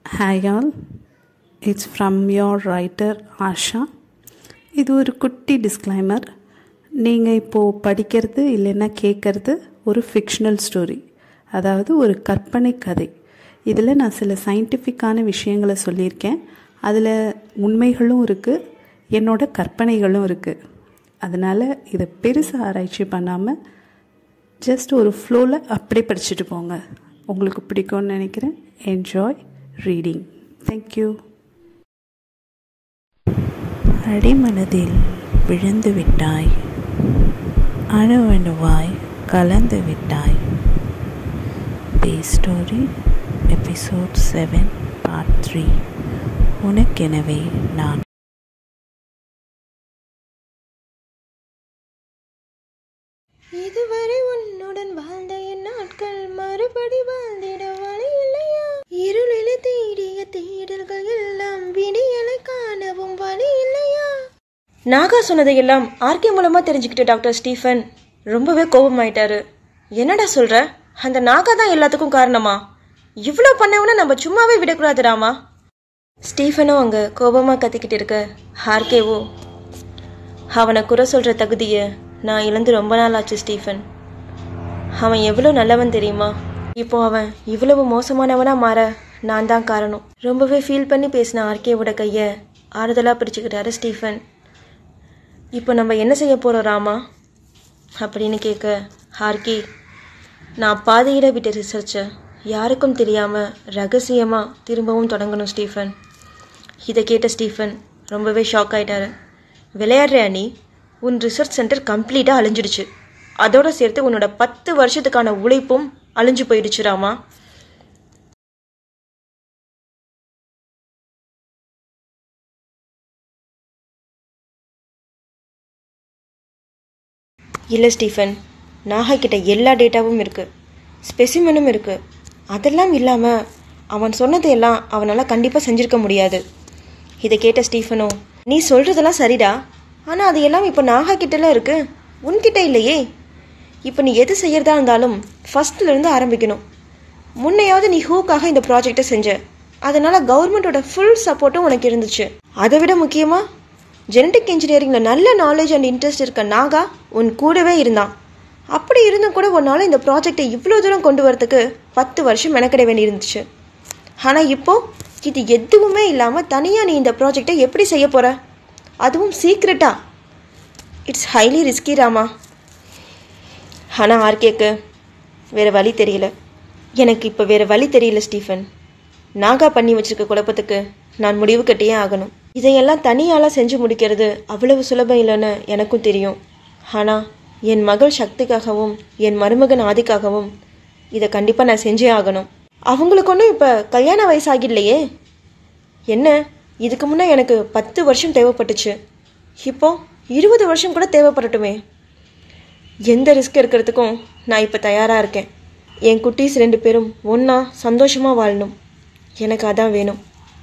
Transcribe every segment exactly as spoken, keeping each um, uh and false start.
Hi all, it's from your writer Asha. இது ஒரு குட்டி டிஸ்க்ளைமர். நீங்கள் இப்போது படிக்கிறது இல்லைன்னா கேட்குறது ஒரு ஃபிக்ஷனல் ஸ்டோரி, அதாவது ஒரு கற்பனை கதை. இதில் நான் சில சயின்டிஃபிக்கான விஷயங்களை சொல்லியிருக்கேன். அதில் உண்மைகளும் இருக்குது, என்னோட கற்பனைகளும் இருக்குது. அதனால் இதை பெருசாக ஆராய்ச்சி பண்ணாமல் ஜஸ்ட் ஒரு ஃப்ளோவில் அப்படியே படிச்சுட்டு போங்க. உங்களுக்கு பிடிக்கும்னு நினைக்கிறேன். Enjoy reading. தேங்க்யூ. அடிமனதில் விழுந்து விட்டாய், அணுவணுவாய் கலந்து விட்டாய். Face story episode seven part three. உனக்கெனவே நான். இதுவரை உன்னுடன் வாழ்ந்த என் நாட்கள் மறுபடி வாழ்ந்திட வழி இல்லையா? இருளிலே தேடிய தேடல்கள் எல்லாம் விடியலை காணவும் வழி இல்லையா? நாகா சொன்னதையெல்லாம் ஆர்கே மூலமா தெரிஞ்சுக்கிட்டு டாக்டர் ஸ்டீஃபன் ரொம்பவே கோபமாயிட்டாரு. என்னடா சொல்ற? அந்த நாகா தான் எல்லாத்துக்கும் காரணமா? இவ்வளோ பண்ணவன நம்ம சும்மாவே விடக்கூடாது ராமா. ஸ்டீஃபனும் அங்க கோபமா கத்திக்கிட்டு இருக்க ஆர்கேவோ, அவனை குறை சொல்ற தகுதியை நான் இழந்து ரொம்ப நாள் ஆச்சு ஸ்டீஃபன். அவன் எவ்வளோ நல்லவன் தெரியுமா? இப்போ அவன் இவ்வளவு மோசமானவனா மாற நான் தான் காரணம். ரொம்பவே ஃபீல் பண்ணி பேசின ஆர்கேவோட கையை ஆறுதலாக பிடிச்சிக்கிட்டாரு ஸ்டீஃபன். இப்போ நம்ம என்ன செய்ய போகிறோம் ராமா அப்படின்னு கேட்க ஆர்கே, நான் பாதையிட விட்ட ரிசர்ச்சை யாருக்கும் தெரியாமல் ரகசியமாக திரும்பவும் தொடங்கணும் ஸ்டீஃபன். இதை கேட்ட ஸ்டீஃபன் ரொம்பவே ஷாக் ஆகிட்டாரு. விளையாடுற அணி, உன் ரிசர்ச் சென்டர் கம்ப்ளீட்டாக அழிஞ்சிடுச்சு. அதோட சேர்த்து உன்னோட பத்து வருஷத்துக்கான உழைப்பும் அழிஞ்சு போயிடுச்சு ராமா. இல்லை ஸ்டீஃபன், நாகா கிட்ட எல்லா டேட்டாவும் இருக்கு, ஸ்பெசிமனும் இருக்கு. அதெல்லாம் இல்லாமல் அவன் சொன்னதையெல்லாம் அவனால் கண்டிப்பாக செஞ்சிருக்க முடியாது. இதை கேட்ட ஸ்டீஃபனும், நீ சொல்றதெல்லாம் சரிடா, ஆனால் அது எல்லாம் இப்போ நாகா கிட்டலாம் இருக்கு, உன்கிட்ட இல்லையே. இப்போ நீ எது செய்யறதா இருந்தாலும் ஃபர்ஸ்ட்லேருந்து ஆரம்பிக்கணும். முன்னையாவது நீ ஹூக்காக இந்த ப்ராஜெக்டை செஞ்ச, அதனால கவர்மெண்ட்டோட ஃபுல் சப்போர்ட்டும் உனக்கு இருந்துச்சு. அதை விட முக்கியமாக ஜெனட்டிக் இன்ஜினியரிங்கில் நல்ல நாலேஜ் அண்ட் இன்ட்ரெஸ்ட் இருக்க நாகா உன் கூடவே இருந்தான். அப்படி இருந்தும் கூட உன்னால் இந்த ப்ராஜெக்டை இவ்வளோ தூரம் கொண்டு வரதுக்கு பத்து வருஷம் மெனக்கிட வேண்டி இருந்துச்சு. ஆனால் இப்போ இது எதுவுமே இல்லாமல் தனியாக நீ இந்த ப்ராஜெக்டை எப்படி செய்ய போகிற? அதுவும் சீக்ரெட்டா? It's highly risky Rama. ஆனால் ஆர்கேக்கு வேறு வழி தெரியல. எனக்கு இப்போ வேறு வழி தெரியல ஸ்டீஃபன். நாகா பண்ணி வச்சிருக்க குழப்பத்துக்கு நான் முடிவு கட்டியே ஆகணும். இதையெல்லாம் தனியால் செஞ்சு முடிக்கிறது அவ்வளவு சுலபம் இல்லைன்னு எனக்கும் தெரியும். ஆனால் என் மகள் சக்திக்காகவும் என் மருமகன் ஆதிக்காகவும் இதை கண்டிப்பாக நான் செஞ்சே ஆகணும். அவங்களுக்கு ஒன்றும் இப்போ கல்யாண வயசாகில்லையே. என்ன, இதுக்கு முன்னே எனக்கு பத்து வருஷம் தேவைப்பட்டுச்சு, இப்போ இருபது வருஷம் கூட தேவைப்படட்டுமே. எந்த ரிஸ்க் எடுக்கிறதுக்கும் நான் இப்போ தயாராக இருக்கேன். என் குட்டீஸ் ரெண்டு பேரும் ஒன்றா சந்தோஷமாக வாழணும், எனக்கு அதான் வேணும்.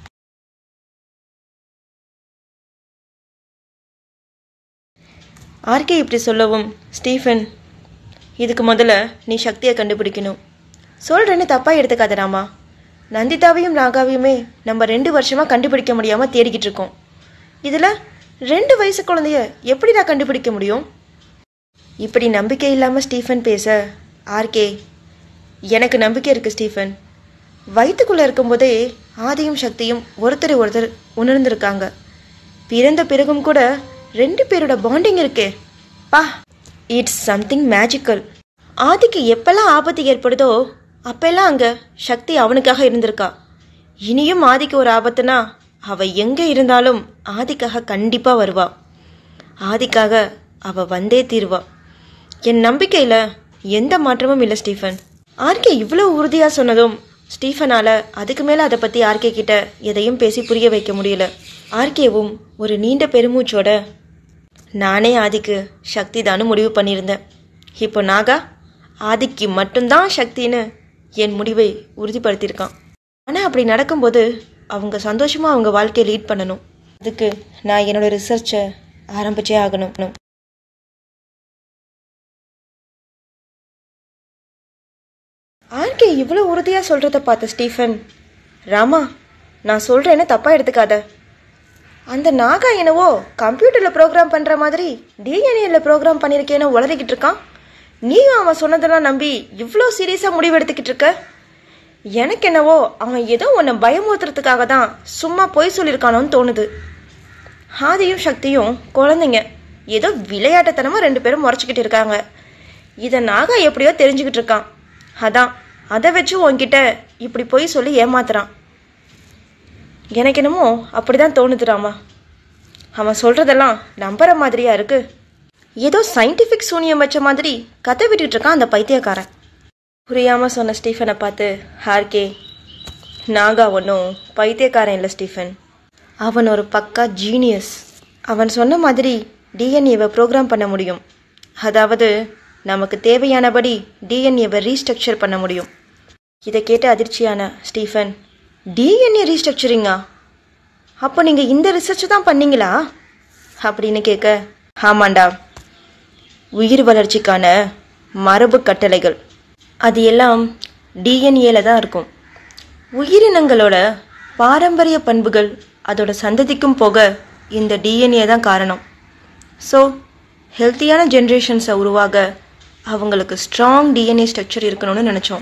ஆர்கே இப்படி சொல்லவும் ஸ்டீஃபன், இதுக்கு முதல்ல நீ சக்தியை கண்டுபிடிக்கணும். சொல்கிறேன்னு தப்பாக எடுத்துக்காத ராமா. நந்திதாவையும் நாகாவையுமே நம்ம ரெண்டு வருஷமாக கண்டுபிடிக்க முடியாமல் தேடிக்கிட்டு இருக்கோம். இதில் ரெண்டு வயசு குழந்தைய எப்படி நான் கண்டுபிடிக்க முடியும்? இப்படி நம்பிக்கை இல்லாமல் ஸ்டீஃபன் பேச ஆர்கே, எனக்கு நம்பிக்கை இருக்குது ஸ்டீஃபன். வயிற்றுக்குள்ளே இருக்கும்போதே ஆதியும் சக்தியும் ஒருத்தரை ஒருத்தர் உணர்ந்திருக்காங்க. பிறந்த பிறகும் கூட ரெண்டு பேரோட பாண்டிங் இருக்கே பா, இட்ஸ் சம்திங் மேஜிக்கல். ஆதிக்கு எப்பெல்லாம் ஆபத்து ஏற்படுதோ அப்பெல்லாம் அங்கே சக்தி அவனுக்காக இருந்திருக்கா. இனியும் ஆதிக்கு ஒரு ஆபத்துனா அவ எங்கே இருந்தாலும் ஆதிக்காக கண்டிப்பாக வருவா. ஆதிக்காக அவ வந்தே தீருவா. என் நம்பிக்கையில் எந்த மாற்றமும் இல்லை ஸ்டீஃபன். ஆர்கே இவ்வளோ உறுதியாக சொன்னதும் ஸ்டீஃபனால் அதுக்கு மேலே அதை பற்றி ஆர்கே கிட்ட எதையும் பேசி புரிய வைக்க முடியல. ஆர்கேவும் ஒரு நீண்ட பெருமூச்சோட, நானே ஆதிக்கு சக்தி தானு முடிவு பண்ணியிருந்தேன். இப்போ நாகா ஆதிக்கு மட்டும்தான் சக்தின்னு என் முடிவை உறுதிப்படுத்தியிருக்கான். ஆனால் அப்படி நடக்கும்போது அவங்க சந்தோஷமாக அவங்க வாழ்க்கையை லீட் பண்ணணும். அதுக்கு நான் என்னோட ரிசர்ச்சை ஆரம்பிச்சே ஆகணும். ஆர்கே இவ்வளோ உறுதியாக சொல்கிறத பார்த்த ஸ்டீஃபன், ராமா நான் சொல்கிறேன்னு தப்பாக எடுத்துக்காத. அந்த நாகா என்னவோ கம்ப்யூட்டரில் ப்ரோக்ராம் பண்ணுற மாதிரி டிஎன்ஏல ப்ரோக்ராம் பண்ணியிருக்கேன்னு உளறிக்கிட்டு இருக்கான். நீயும் அவன் சொன்னதெல்லாம் நம்பி இவ்வளோ சீரியஸாக முடிவு எடுத்துக்கிட்டு இருக்க. எனக்கு என்னவோ அவன் ஏதோ உன்னை பயமுறுத்துறதுக்காக தான் சும்மா பொய் சொல்லியிருக்கானோன்னு தோணுது. ஆதியும் சக்தியும் குழந்தைங்க, ஏதோ விளையாட்டுத்தனமாக ரெண்டு பேரும் முறைச்சிக்கிட்டு இருக்காங்க. இதை நாகா எப்படியோ தெரிஞ்சுக்கிட்டு இருக்கான். அதான் அதை வச்சு உன்கிட்ட இப்படி பொய் சொல்லி ஏமாத்துறான். எனக்கு என்னமோ அப்படி தான் தோணுதுராமா. அவன் சொல்கிறதெல்லாம் நம்புற மாதிரியா இருக்கு. ஏதோ சயின்டிஃபிக் சூனியம் வச்ச மாதிரி கதை விட்டுட்டு இருக்கான் அந்த பைத்தியக்காரன். புரியாமல் சொன்ன ஸ்டீஃபனை பார்த்து ஆர்கே, நாகா ஒன்றும் பைத்தியக்காரன் இல்லை ஸ்டீஃபன், அவன் ஒரு பக்கா ஜீனியஸ். அவன் சொன்ன மாதிரி டிஎன்ஏவை ப்ரோக்ராம் பண்ண முடியும். அதாவது நமக்கு தேவையானபடி டிஎன்ஏவை ரீஸ்ட்ரக்சர் பண்ண முடியும். இதை கேட்ட அதிர்ச்சியான ஸ்டீஃபன், டிஎன்ஏ ரீஸ்ட்ரக்சரிங்கா? அப்போ நீங்கள் இந்த ரிசர்ச் தான் பண்ணீங்களா அப்படின்னு கேட்க, ஆமாண்டா, உயிர் வளர்ச்சிக்கான மரபு கட்டளைகள் அது எல்லாம் டிஎன்ஏல தான் இருக்கும். உயிரினங்களோட பாரம்பரிய பண்புகள் அதோட சந்ததிக்கும் போக இந்த டிஎன்ஏ தான் காரணம். ஸோ ஹெல்த்தியான ஜென்ரேஷன்ஸை உருவாக அவங்களுக்கு ஸ்ட்ராங் டிஎன்ஏ ஸ்ட்ரக்சர் இருக்கணும்னு நினச்சோம்.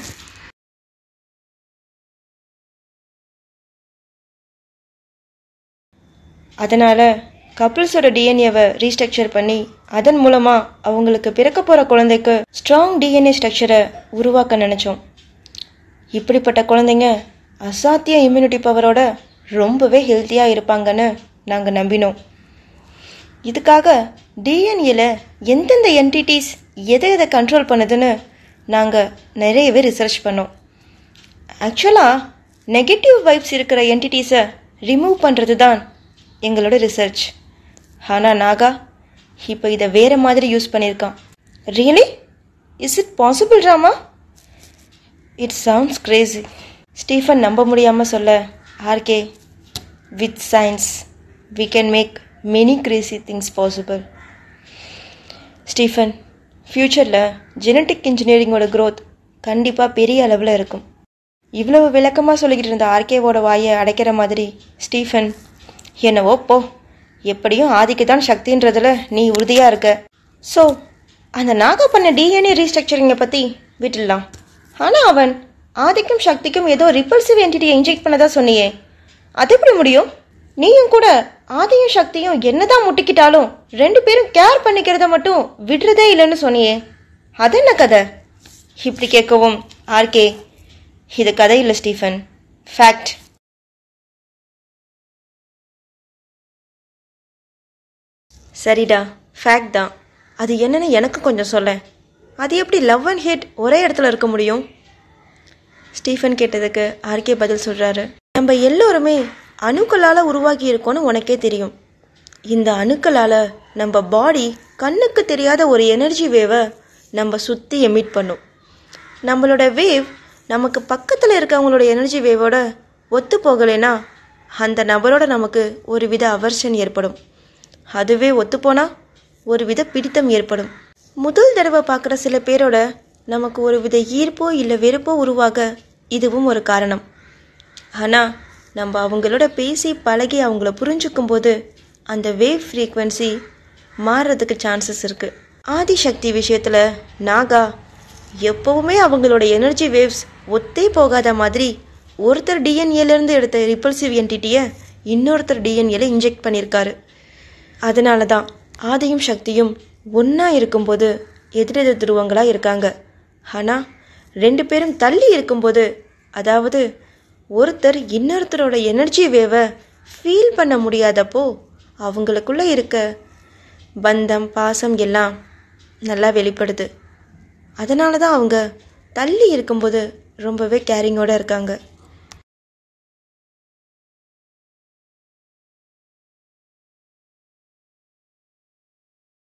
அதனால் கப்பிள்ஸோட டிஎன்ஏவை ரீஸ்ட்ரக்சர் பண்ணி அதன் மூலமாக அவங்களுக்கு பிறக்க போகிற குழந்தைக்கு ஸ்ட்ராங் டிஎன்ஏ ஸ்ட்ரக்சரை உருவாக்க நினச்சோம். இப்படிப்பட்ட குழந்தைங்க அசாத்திய இம்யூனிட்டி பவரோட ரொம்பவே ஹெல்த்தியாக இருப்பாங்கன்னு நாங்கள் நம்பினோம். இதுக்காக டிஎன்ஏல எந்தெந்த என்டிட்டிஸ் எதை எதை கண்ட்ரோல் பண்ணுதுன்னு நாங்கள் நிறையவே ரிசர்ச் பண்ணோம். ஆக்சுவலாக நெகட்டிவ் வைப்ஸ் இருக்கிற என்டிட்டிஸை ரிமூவ் பண்ணுறது தான் எங்களோட ரிசர்ச். ஆனால் நாகா இப்போ இதை வேறு மாதிரி யூஸ் பண்ணியிருக்கான். Really? Is it possible Rama? It sounds crazy. Stephen நம்ப முடியாமல் சொல்ல, RK, with science we can make many crazy things possible. Stephen, ஃப்யூச்சரில் ஜெனட்டிக் இன்ஜினியரிங்கோட க்ரோத் கண்டிப்பாக பெரிய அளவில் இருக்கும். இவ்வளவு விளக்கமாக சொல்லிக்கிட்டு இருந்த ஆர்கேவோட வாயை அடைக்கிற மாதிரி ஸ்டீஃபன், என்னவோ போ, எப்படியும் ஆதிக்கு தான் சக்தின்றதில் நீ உறுதியாக இருக்க. ஸோ அந்த நாகா பண்ண டிஎன்ஏ ரீஸ்ட்ரக்சரிங்கை பற்றி விட்டுடலாம். ஆனால் அவன் ஆதிக்கும் சக்திக்கும் ஏதோ ரிப்பல்சிவ் என்டிட்டியை இன்ஜெக்ட் பண்ணதா சொன்னியே, அது எப்படி முடியும்? நீயும் கூட ஆதியும் சக்தியும் என்னதான் முட்டிக்கிட்டாலும் ரெண்டு பேரும் கேர் பண்ணிக்கிறத மட்டும் விடுறதே இல்லைன்னு சொன்னியே, அது என்ன கதை? இப்படி கேட்கவும் ஆர்கே, இது கதை இல்லை ஸ்டீஃபன், ஃபேக்ட். சரிடா, ஃபேக்ட் தான். அது என்னன்னு எனக்கு கொஞ்சம் சொல்ல. அது எப்படி லவ் அண்ட் ஹேட் ஒரே இடத்துல இருக்க முடியும்? ஸ்டீஃபன் கேட்டதுக்கு ஆர்கே பதில் சொல்கிறாரு, நம்ம எல்லோருமே அணுக்களால் உருவாகி இருக்கோன்னு உனக்கே தெரியும். இந்த அணுக்களால் நம்ம பாடி கண்ணுக்கு தெரியாத ஒரு எனர்ஜி வேவை நம்ம சுற்றி எமிட் பண்ணும். நம்மளோட வேவ் நமக்கு பக்கத்தில் இருக்கவங்களோட எனர்ஜி வேவோட ஒத்து போகலைன்னா அந்த நபரோட நமக்கு ஒரு வித அவர்ஷன் ஏற்படும். அதுவே ஒத்துப்போனால் ஒரு வித பிடித்தம் ஏற்படும். முதல் தடவை பார்க்குற சில பேரோட நமக்கு ஒரு வித ஈர்ப்போ இல்லை வெறுப்போ உருவாக இதுவும் ஒரு காரணம். ஆனால் நம்ம அவங்களோட பேசி பழகி அவங்கள புரிஞ்சுக்கும் போது அந்த வேவ் ஃப்ரீக்வன்சி மாறுறதுக்கு சான்சஸ் இருக்குது. ஆதிசக்தி விஷயத்தில் நாகா எப்போவுமே அவங்களோட எனர்ஜி வேவ்ஸ் ஒத்தே போகாத மாதிரி ஒருத்தர் டிஎன்ஏலேருந்து எடுத்த ரிப்பல்சிவ் என்டிட்டியை இன்னொருத்தர் டிஎன்ஏல இன்ஜெக்ட் பண்ணியிருக்காரு. அதனால தான் ஆதியும் சக்தியும் ஒன்றா இருக்கும்போது எதிரெதிர் துருவங்களாக இருக்காங்க. ஆனால் ரெண்டு பேரும் தள்ளி இருக்கும்போது, அதாவது ஒருத்தர் இன்னொருத்தரோட எனர்ஜி வேவை ஃபீல் பண்ண முடியாதப்போ அவங்களுக்குள்ளே இருக்க பந்தம் பாசம் எல்லாம் நல்லா வெளிப்படுது. அதனால தான் அவங்க தள்ளி இருக்கும்போது ரொம்பவே கேரிங்கோடு இருக்காங்க.